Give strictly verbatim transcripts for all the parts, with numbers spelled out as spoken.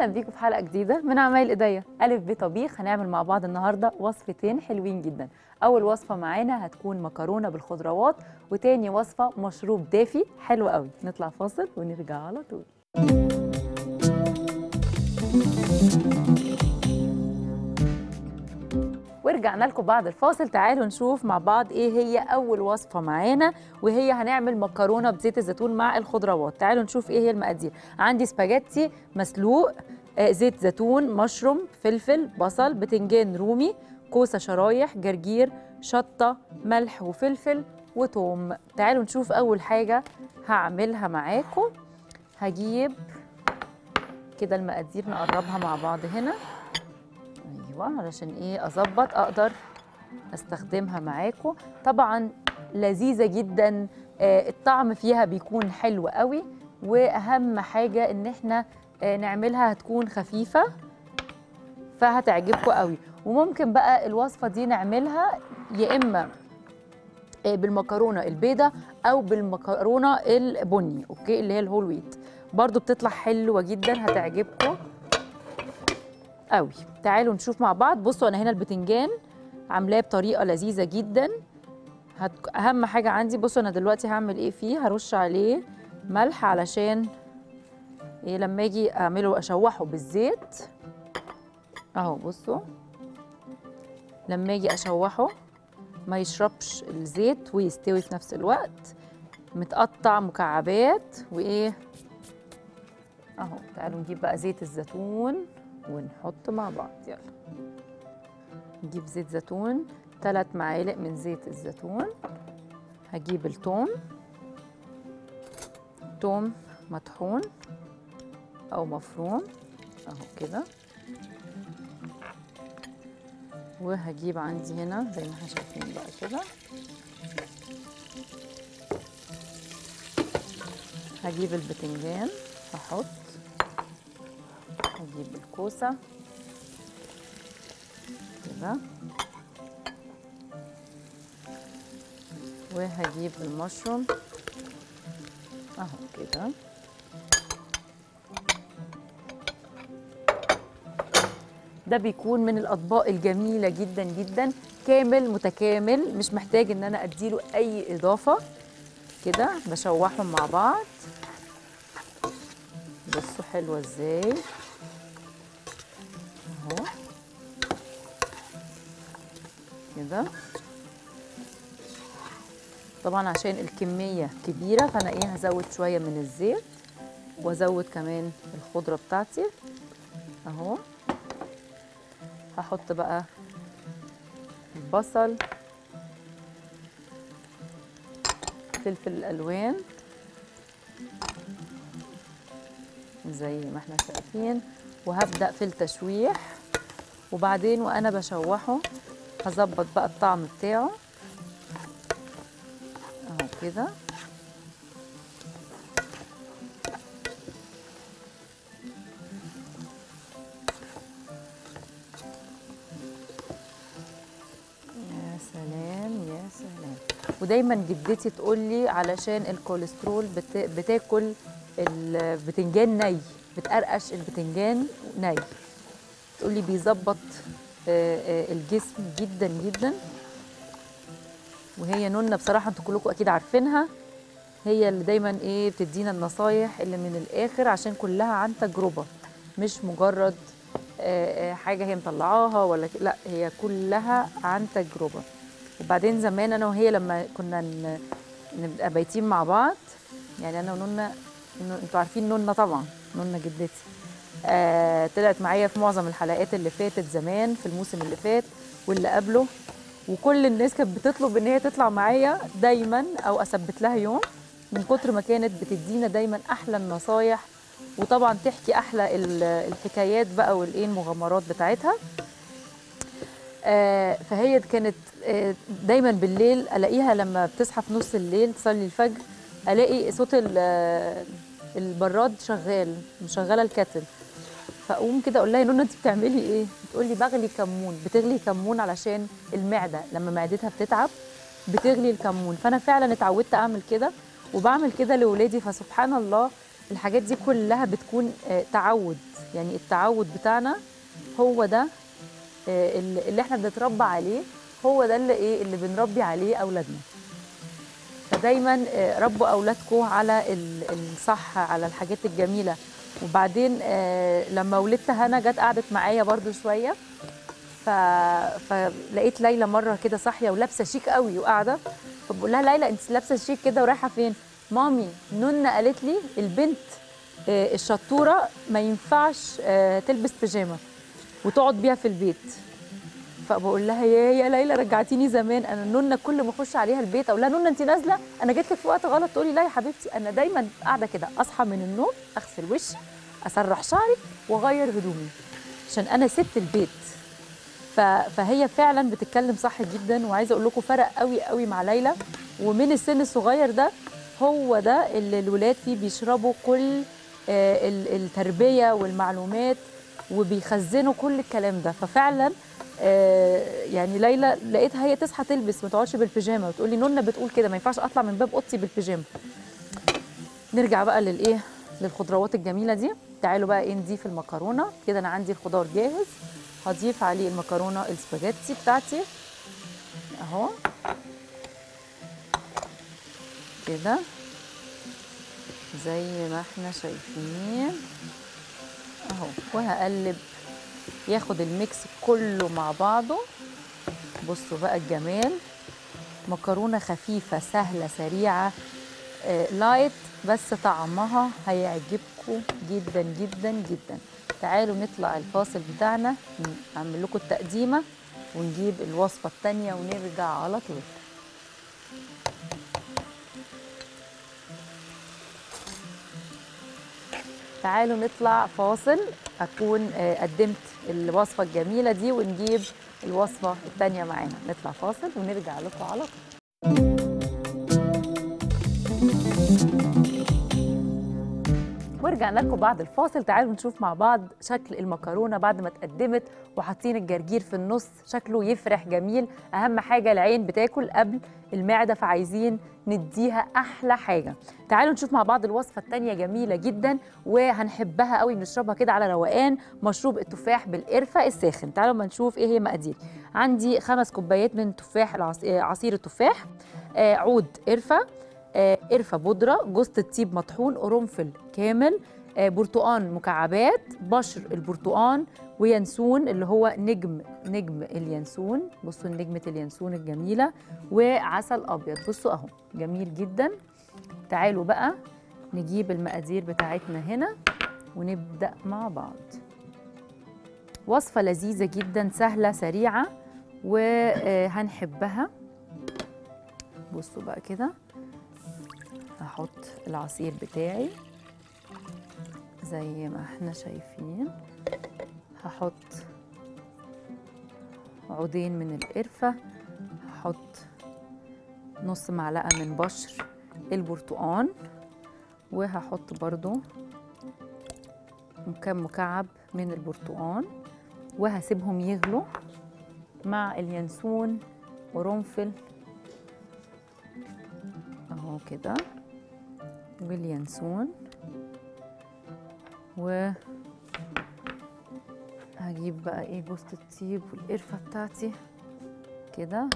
بيكم في حلقه جديده من عمايل ايديا الف ب طبيخ. هنعمل مع بعض النهارده وصفتين حلوين جدا. اول وصفه معانا هتكون مكرونه بالخضروات، وتاني وصفه مشروب دافي حلو قوي. نطلع فاصل ونرجع على طول. ورجعنا لكم بعد الفاصل. تعالوا نشوف مع بعض ايه هي اول وصفه معانا، وهي هنعمل مكرونه بزيت الزيتون مع الخضروات. تعالوا نشوف ايه هي المقادير. عندي سباجيتي مسلوق، آه زيت زيتون، مشروم، فلفل، بصل، بتنجان رومي، كوسه شرايح، جرجير، شطه، ملح وفلفل وثوم. تعالوا نشوف اول حاجه هعملها معاكم. هجيب كده المقادير نقربها مع بعض هنا، ايوه، علشان ايه اظبط اقدر استخدمها معاكم. طبعا لذيذه جدا، آه الطعم فيها بيكون حلو قوي، واهم حاجه ان احنا آه نعملها هتكون خفيفه فهتعجبكم قوي. وممكن بقى الوصفه دي نعملها يا اما آه بالمكرونه البيضاء او بالمكرونه البني، اوكي، اللي هي الهول ويت، برضو بتطلع حلوه جدا هتعجبكم قوي. تعالوا نشوف مع بعض. بصوا انا هنا البتنجان عاملاه بطريقه لذيذه جدا. هت... اهم حاجه عندي، بصوا انا دلوقتي هعمل ايه فيه. هرش عليه ملح علشان ايه لما اجي اعمله اشوحه بالزيت اهو. بصوا لما اجي اشوحه ما يشربش الزيت ويستوي في نفس الوقت، متقطع مكعبات وايه اهو. تعالوا نجيب بقى زيت الزيتون ونحط مع بعض. يلا نجيب زيت زيتون، ثلاث معالق من زيت الزيتون. هجيب الثوم، ثوم مطحون او مفروم اهو كده. وهجيب عندي هنا زي ما احنا شايفين بقى كده، هجيب البتنجان هحط، هجيب الكوسه كده، وهجيب المشروم اهو كده. ده بيكون من الاطباق الجميله جدا جدا، كامل متكامل، مش محتاج ان انا اديله اي اضافه. كده بشوحهم مع بعض. بصوا حلوه ازاي اهو كده. طبعا عشان الكميه كبيره فانا ايه هزود شويه من الزيت، وازود كمان الخضره بتاعتي اهو. هحط بقى البصل، فلفل الالوان زي ما احنا شايفين، وهبدا في التشويح. وبعدين وانا بشوحه هظبط بقى الطعم بتاعه اهو كده. يا سلام يا سلام. ودايما جدتي تقول لي علشان الكوليسترول بت... بتاكل البتنجان ني، بتقرقش البتنجان ني، تقول لي بيظبط الجسم جدا جدا. وهي نونة بصراحه انتوا كلكم اكيد عارفينها، هي اللي دايما ايه بتدينا النصايح اللي من الاخر، عشان كلها عن تجربه، مش مجرد حاجه هي مطلعاها ولا لا، هي كلها عن تجربه. وبعدين زمان انا وهي لما كنا نبقى بايتين مع بعض، يعني انا ونونه، انتوا عارفين نونه طبعا، نونه جدتي آه طلعت معايا في معظم الحلقات اللي فاتت زمان في الموسم اللي فات واللي قبله، وكل الناس كانت بتطلب ان هي تطلع معايا دايما او اثبت لها يوم، من كتر ما كانت بتدينا دايما احلى النصايح، وطبعا تحكي احلى الحكايات بقى والايه المغامرات بتاعتها. آه فهي كانت آه دايما بالليل الاقيها لما بتصحى في نص الليل تصلي الفجر، الاقي صوت البراد شغال، مشغله الكاتل، فاقوم كده اقول لها يا نونه انت بتعملي ايه؟ بتقول لي بغلي كمون، بتغلي كمون علشان المعده لما معدتها بتتعب بتغلي الكمون. فانا فعلا اتعودت اعمل كده وبعمل كده لاولادي، فسبحان الله الحاجات دي كلها بتكون آه، تعود، يعني التعود بتاعنا هو ده آه، اللي اللي احنا بنتربى عليه، هو ده اللي ايه اللي بنربي عليه اولادنا. فدايما آه، ربوا اولادكم على ال- الصح، على الحاجات الجميله. وبعدين آه، لما ولدت هنا جت قعدت معايا برضو شويه، ف... فلقيت ليلى مره كده صاحيه ولابسه شيك قوي وقاعده، فبقول لها ليلى انت لابسه شيك كده ورايحه فين؟ مامي نونا قالت لي البنت آه، الشطوره ما ينفعش آه، تلبس بيجامه وتقعد بيها في البيت. فبقول لها يا يا ليلى رجعتيني زمان، انا نونا كل ما اخش عليها البيت اقول لها نونا انت نازله، انا جيت لك في وقت غلط، تقولي لا يا حبيبتي انا دايما قاعده كده، اصحى من النوم اغسل وشي اسرح شعري واغير هدومي عشان انا ست البيت. ف- فهي فعلا بتتكلم صح جدا، وعايزه اقول لكم فرق قوي قوي مع ليلى. ومن السن الصغير ده هو ده اللي الولاد فيه بيشربوا كل آه، ال- التربيه والمعلومات، وبيخزنوا كل الكلام ده. ففعلا آه، يعني ليلى لقيتها هي تصحى تلبس ما تقعدش بالبيجامه، وتقول لي نونا بتقول كده ما ينفعش اطلع من باب اوضتي بالبيجامه. نرجع بقى للايه، للخضروات الجميله دي. تعالوا بقى ايه نضيف المكرونه. كده انا عندي الخضار جاهز، هضيف عليه المكرونه السباجيتي بتاعتي اهو كده زي ما احنا شايفين اهو، وهقلب ياخد الميكس كله مع بعضه. بصوا بقى الجمال، مكرونه خفيفه سهله سريعه آه لايت، بس طعمها هيعجبكم جدا جدا جدا. تعالوا نطلع الفاصل بتاعنا، نعمل لكم التقديمه ونجيب الوصفه التانيه ونرجع على طول. تعالوا نطلع فاصل، أكون آه، قدمت الوصفة الجميلة دي ونجيب الوصفة التانية معانا. نطلع فاصل ونرجع لكم على طول. ورجعنا لكم بعد الفاصل. تعالوا نشوف مع بعض شكل المكرونه بعد ما اتقدمت وحاطين الجرجير في النص، شكله يفرح جميل. اهم حاجه العين بتاكل قبل المعده، فعايزين نديها احلى حاجه. تعالوا نشوف مع بعض الوصفه الثانيه جميله جدا وهنحبها قوي، بنشربها كده على روقان، مشروب التفاح بالقرفه الساخن. تعالوا ما نشوف ايه هي مقادير. عندي خمس كوبايات من تفاح العص- عصير التفاح، آه، عود قرفه، آه، قرفه بودره، جوز الطيب مطحون، قرنفل كامل، آه، برتقان مكعبات، بشر البرتقان، وينسون اللي هو نجم نجم اليانسون. بصوا نجمه اليانسون الجميله، وعسل ابيض. بصوا اهو جميل جدا. تعالوا بقى نجيب المقادير بتاعتنا هنا ونبدا مع بعض. وصفه لذيذه جدا سهله سريعه وهنحبها. بصوا بقى كده، هحط العصير بتاعي زي ما احنا شايفين، هحط عودين من القرفة، هحط نص معلقة من بشر البرتقان، وهحط برضو كم مكعب من البرتقان، وهسيبهم يغلوا مع اليانسون وقرنفل اهو كده، واليانسون. و هجيب بقى ايه جوز الطيب والقرفه بتاعتي كده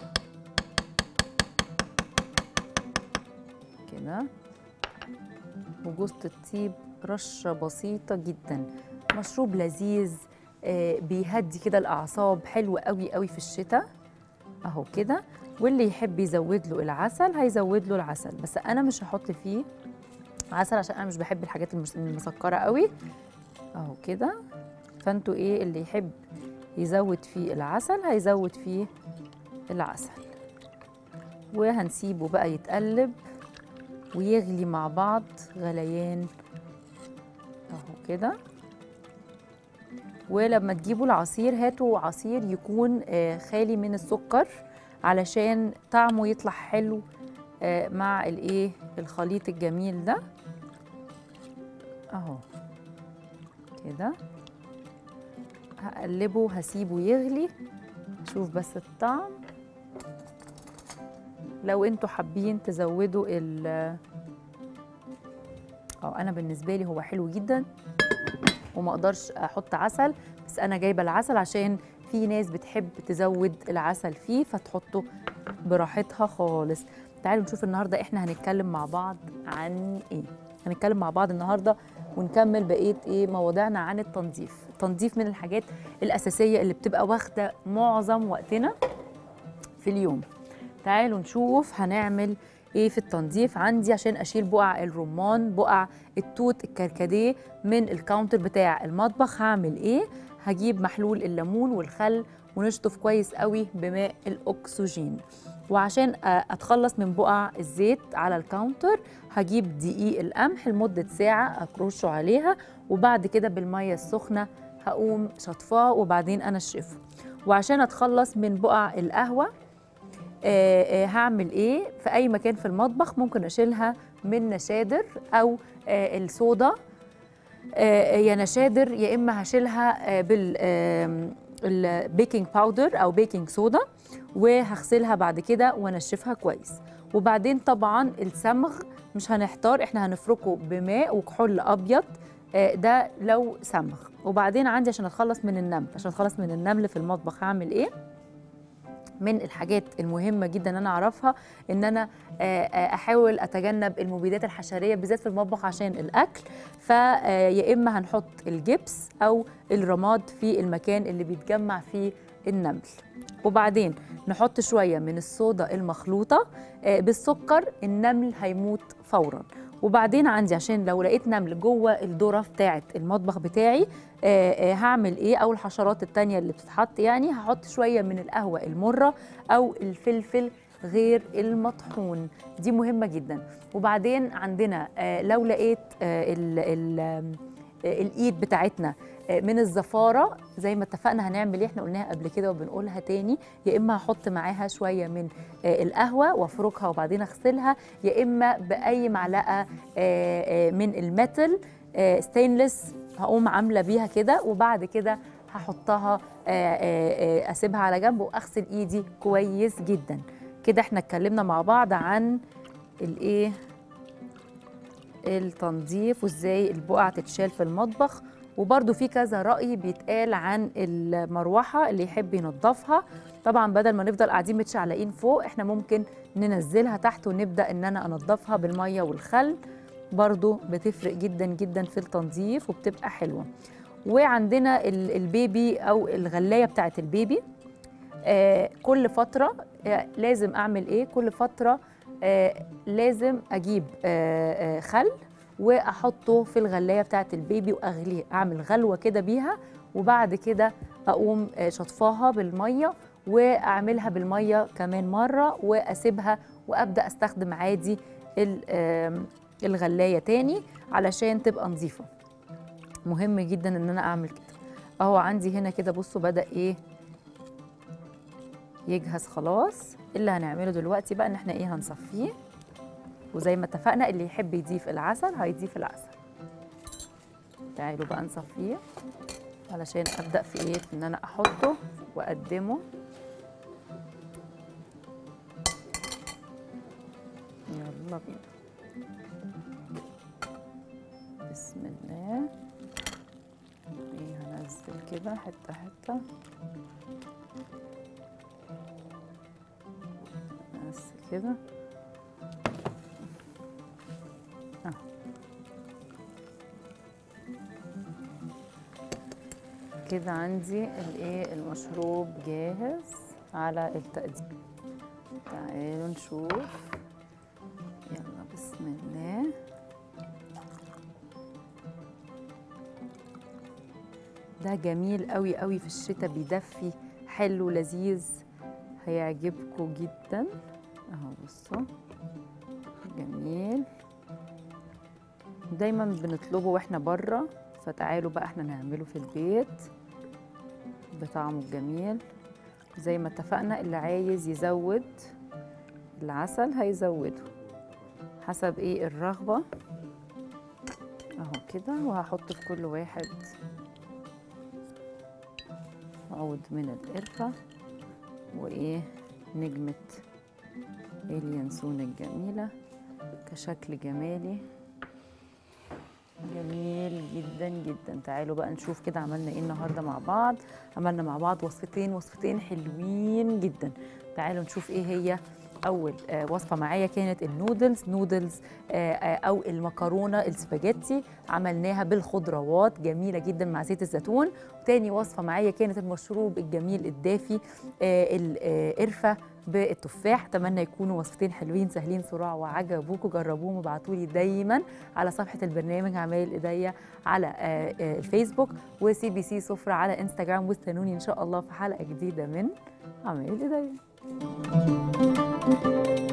كده، وجوز الطيب رشه بسيطه جدا. مشروب لذيذ آه بيهدي كده الاعصاب، حلو قوي قوي في الشتاء اهو كده. واللي يحب يزود له العسل هيزود له العسل، بس انا مش هحط فيه عسل عشان انا مش بحب الحاجات المس- المسكره قوي اهو كده. فانتوا ايه اللي يحب يزود فيه العسل هيزود فيه العسل. وهنسيبه بقى يتقلب ويغلي مع بعض غليان اهو كده. ولما تجيبوا العصير هاتوا عصير يكون آه، خالي من السكر علشان طعمه يطلع حلو آه، مع الايه الخليط الجميل ده اهو كده. هقلبه هسيبه يغلي، شوف بس الطعم. لو انتوا حابين تزودوا ال اه انا بالنسبه لي هو حلو جدا، وما اقدرش احط عسل، بس انا جايبه العسل عشان في ناس بتحب تزود العسل فيه فتحطه براحتها خالص. تعالوا نشوف النهارده احنا هنتكلم مع بعض عن ايه. هنتكلم مع بعض النهارده ونكمل بقيه ايه مواضيعنا عن التنظيف. التنظيف من الحاجات الاساسيه اللي بتبقى واخده معظم وقتنا في اليوم. تعالوا نشوف هنعمل ايه في التنظيف. عندي عشان اشيل بقع الرمان، بقع التوت، الكركديه من الكاونتر بتاع المطبخ، هعمل ايه؟ هجيب محلول الليمون والخل ونشطف كويس قوي بماء الاكسجين. وعشان اتخلص من بقع الزيت على الكاونتر هجيب دقيق القمح لمده ساعه اكرشه عليها، وبعد كده بالميه السخنه هقوم شطفاه وبعدين انشفه. وعشان اتخلص من بقع القهوه آه آه هعمل ايه؟ في اي مكان في المطبخ ممكن اشيلها من نشادر او آه الصودا، آه يا نشادر يا اما هشيلها آه بال البيكنج باودر او بيكنج صودا، وهغسلها بعد كده وانشفها كويس. وبعدين طبعا الصمغ مش هنحتار، احنا هنفركه بماء وكحول ابيض، آه ده لو صمغ. وبعدين عندي عشان اتخلص من النمل، عشان اتخلص من النمل في المطبخ هعمل ايه؟ من الحاجات المهمة جدا ان انا اعرفها ان انا احاول اتجنب المبيدات الحشرية بالذات في المطبخ عشان الاكل. فيا اما هنحط الجبس او الرماد في المكان اللي بيتجمع فيه النمل. وبعدين نحط شوية من الصودا المخلوطة بالسكر، النمل هيموت فورا. وبعدين عندي عشان لو لقيت نمل جوه الذرة بتاعة المطبخ بتاعي آه آه هعمل ايه؟ او الحشرات التانية اللي بتتحط، يعني هحط شوية من القهوة المرة او الفلفل غير المطحون، دي مهمة جدا. وبعدين عندنا آه لو لقيت آه ال ال آه الايد بتاعتنا آه من الزفارة، زي ما اتفقنا هنعمل ايه، احنا قلناها قبل كده وبنقولها تاني، يا اما هحط معاها شوية من آه القهوة وافركها وبعدين اغسلها، يا اما باي معلقة آه آه من الميتال آه ستينلس هقوم عامله بيها كده، وبعد كده هحطها اسيبها على جنب واغسل ايدي كويس جدا. كده احنا اتكلمنا مع بعض عن الايه التنظيف وازاي البقع تتشال في المطبخ. وبرده في كذا رأي بيتقال عن المروحه اللي يحب ينظفها. طبعا بدل ما نفضل قاعدين متشعلقين فوق احنا ممكن ننزلها تحت ونبدا ان انا انضفها بالميه والخل، برضو بتفرق جدا جدا في التنظيف وبتبقى حلوة. وعندنا البيبي أو الغلاية بتاعت البيبي آه كل فترة آه لازم أعمل إيه؟ كل فترة آه لازم أجيب آه آه خل وأحطه في الغلاية بتاعت البيبي وأغليه، أعمل غلوة كده بيها، وبعد كده أقوم آه شطفاها بالمية وأعملها بالمية كمان مرة وأسيبها وأبدأ أستخدم عادي آه الغلاية تاني علشان تبقى نظيفة. مهم جدا ان انا اعمل كده. اهو عندي هنا كده بصوا بدأ ايه يجهز خلاص. اللي هنعمله دلوقتي بقى ان احنا ايه هنصفيه، وزي ما اتفقنا اللي يحب يضيف العسل هيضيف العسل. تعالوا بقى نصفيه علشان ابدأ في ايه ان انا احطه واقدمه. يلا بينا، بسم الله. ايه هنزل كده حته حته، بس كده اه. كده عندي الايه المشروب جاهز على التقديم. تعالوا نشوف، يلا بسم الله. ده جميل قوي قوي في الشتاء، بيدفي، حلو لذيذ، هيعجبكم جدا. اهو بصوا جميل، دايما بنطلبه واحنا بره، فتعالوا بقى احنا نعمله في البيت بطعمه الجميل. زي ما اتفقنا اللي عايز يزود العسل هيزوده حسب ايه الرغبة. اهو كده، وهحط في كل واحد عود من القرفة وايه نجمة اليانسون الجميلة كشكل جمالي. جميل جدا جدا. تعالوا بقى نشوف كده عملنا ايه النهارده مع بعض. عملنا مع بعض وصفتين وصفتين حلوين جدا. تعالوا نشوف ايه هي. اول آه وصفه معايا كانت النودلز نودلز آه آه او المكرونه السباجيتي، عملناها بالخضروات جميله جدا مع زيت الزيتون. تاني وصفه معايا كانت المشروب الجميل الدافي آه القرفه بالتفاح. اتمنى يكونوا وصفتين حلوين سهلين صراع وعجبوكوا. جربوهم وابعتوا لي دايما على صفحه البرنامج عمايل ايديا على الفيسبوك وسي بي سي سفرة على انستغرام، واستنوني ان شاء الله في حلقه جديده من عمايل ايديا.